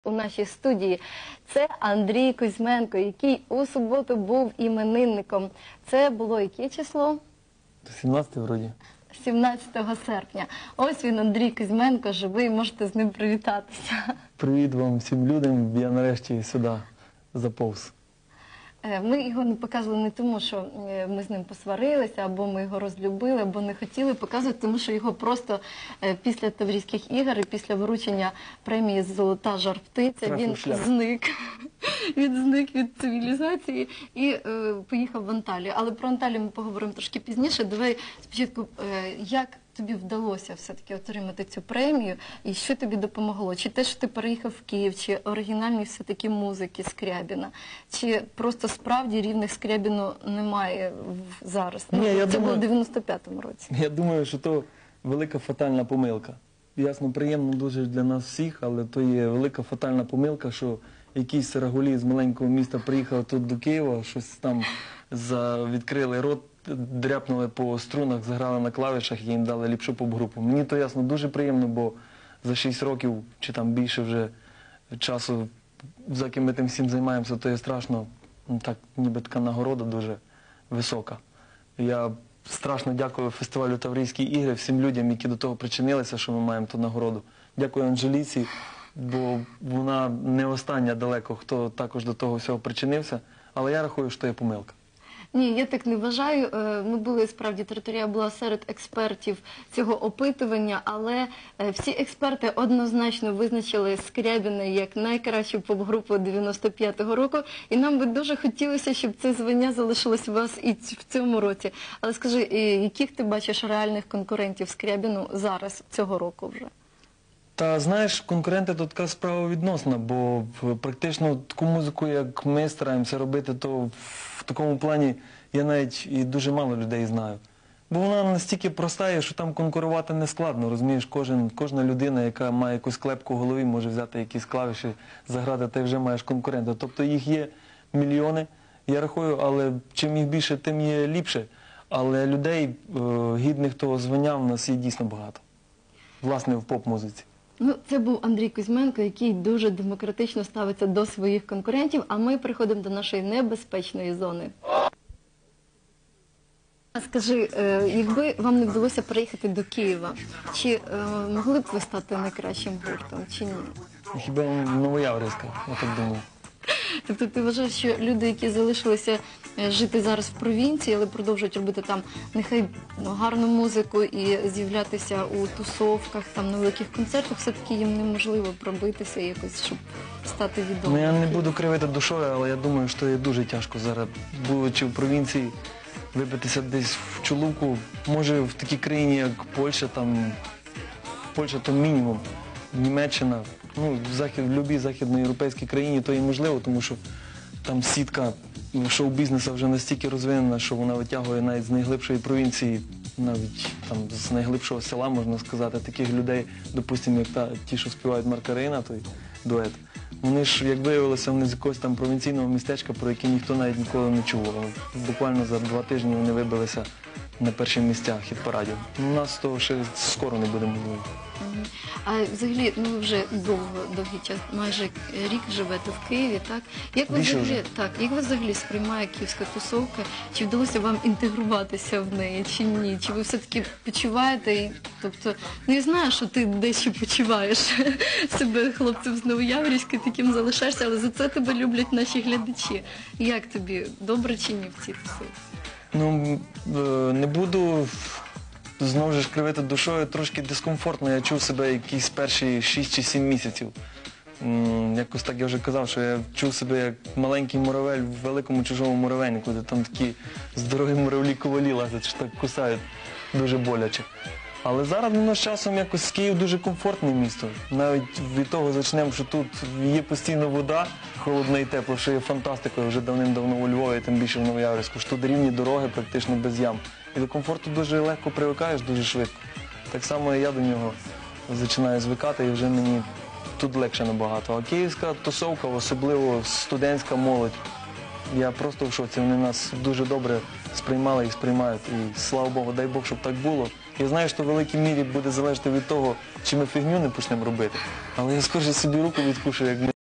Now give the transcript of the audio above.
У нашій студії це Андрій Кузьменко, який у суботу був іменинником. Це було яке число? 17 вроді. 17 серпня. Ось він, Андрій Кузьменко, живий, можете з ним привітатися. Привіт вам всім людям, я нарешті сюди заповз. Ми його не показували не тому, що ми з ним посварилися, або ми його розлюбили, або не хотіли показувати, тому що його просто після Таврійських ігор і після вручення премії «Золота жар-птиця» він зник. Він зник від цивілізації і поїхав в Анталію. Але про Анталію ми поговоримо трошки пізніше. Давай спочатку, як тобі вдалося все-таки отримати цю премію і що тобі допомогло? Чи те, що ти переїхав в Київ, чи оригінальність все-таки музики Скрябіна, чи просто справді рівних Скрябіну немає зараз? Ні, це було в 95-му році. Я думаю, що то велика фатальна помилка. Ясно, приємно дуже для нас всіх, але то є велика фатальна помилка, що якийсь Сарагулі з маленького міста приїхав тут до Києва, щось там відкрили рот, дряпнули по струнах, заграли на клавішах і їм дали ліпшу поп-групу. Мені то ясно дуже приємно, бо за 6 років, чи там більше вже часу, за яким ми тим всім займаємося, то є страшно, так ніби така нагорода дуже висока. Я страшно дякую фестивалю «Таврійські ігри», всім людям, які до того причинилися, що ми маємо ту нагороду. Дякую Анжеліці, бо вона не остання далеко, хто також до того всього причинився, але я рахую, що це є помилка. Ні, я так не вважаю. Ми були, справді, територія була серед експертів цього опитування, але всі експерти однозначно визначили Скрябіна як найкращу поп-групу 95-го року, і нам би дуже хотілося, щоб це звання залишилось у вас і в цьому році. Але скажи, яких ти бачиш реальних конкурентів Скрябіну зараз, цього року вже? Та, знаєш, конкуренти – то така справа відносна, бо практично таку музику, як ми стараємося робити, то в такому плані я навіть і дуже мало людей знаю. Бо вона настільки проста, що там конкурувати не складно, розумієш, кожна людина, яка має якусь клепку в голові, може взяти якісь клавіші, заграти, ти вже маєш конкурента. Тобто їх є мільйони, я рахую, але чим їх більше, тим є ліпше. Але людей, гідних того звання, в нас є дійсно багато. Власне, в поп-музиці. Ну, це був Андрій Кузьменко, який дуже демократично ставиться до своїх конкурентів, а ми переходимо до нашої небезпечної зони. Скажи, якби вам не вдалося переїхати до Києва, чи могли б ви стати найкращим гуртом, чи ні? Хіба Новояворівська, я так думаю. Тобто ти вважаєш, що люди, які залишилися жити зараз в провінції, але продовжують робити там нехай гарну музику і з'являтися у тусовках, там на великих концертах, все-таки їм неможливо пробитися якось, щоб стати відомим? Ну, я не буду кривити душою, але я думаю, що є дуже тяжко зараз, будучи в провінції, вибитися десь в чоловіку. Може в такій країні, як Польща, там, Польща то мінімум, Німеччина, ну, в будь-якій західноєвропейській країні то і можливо, тому що там сітка шоу-бізнесу вже настільки розвинена, що вона витягує навіть з найглибшої провінції, навіть там з найглибшого села, можна сказати, таких людей, допустимо, як ті, що співають Маркарина, той дует. Вони ж, як виявилося, вони з якогось там провінційного містечка, про яке ніхто навіть ніколи не чув. Буквально за 2 тижні вони вибилися на перші місця хіт-парадів. У нас того ще скоро не буде можливо. А взагалі, ну ви вже довгий час, майже рік живете в Києві, так? Як ви взагалі сприймає київська тусовка? Чи вдалося вам інтегруватися в неї, чи ні? Чи ви все-таки почуваєте, тобто, ну я знаю, що ти дещо почуваєш себе хлопцем з Новояворівська, таким залишаєшся, але за це тебе люблять наші глядачі. Як тобі, добре чи ні в цій тусовці? Ну, не буду знову ж кривити душою, трошки дискомфортно. Я чув себе якісь перші 6 чи 7 місяців. Якось так я вже казав, що я чув себе як маленький муравель в великому чужому муравейнику, де там такі здорові муравлі ковалі лазять, що так кусають дуже боляче. Але зараз воно з часом якось Київ дуже комфортне місто. Навіть від того почнемо, що тут є постійно вода, холодна і тепла, що є фантастикою вже давним-давно у Львові, тим більше в Новояворівську, що тут рівні дороги практично без ям. І до комфорту дуже легко привикаєш, дуже швидко. Так само і я до нього починаю звикати, і вже мені тут легше набагато. А київська тусовка, особливо студентська молодь, я просто в шоці. Вони нас дуже добре сприймали і сприймають. І слава Богу, дай Бог, щоб так було. Я знаю, що в великій мірі буде залежати від того, чи ми фігню не почнемо робити. Але я скоріше собі руку відкушу, як ми